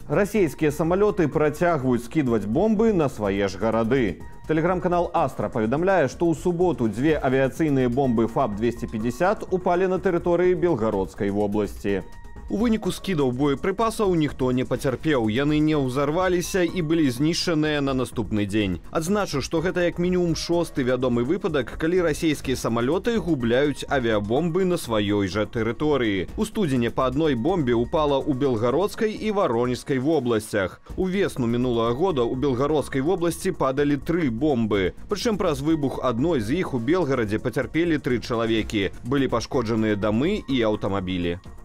Расійскія самолеты працягваюць скидывать бомбы на свои ж гарады. Телеграм-канал Астра паведамляе, што ў суботу две авіяцыйныя бомбы ФАБ-250 упали на тэрыторыі Белгородской области. У выніку скідаў боепрыпасаў ніхто не пацярпеў, яны не ўзарваліся і былі знішчаныя на наступны дзень. Адзначу, што гэта як мінімум 6-ы вядомы выпадак, калі расійскія самалёты губляюць авіабомбы на сваёй жа тэрыторыі. У студзені па адной бомбе упала ў Белгородскай і Воронежскай вобласцях. У весну мінулага года ў Белгородскай вобласці падалі 3 бомбы. Прычым праз выбух адной з іх у Белгарадзе пацярпелі 3 чалавекі. Былі пашкоджаныя дамы і аўтамабілі.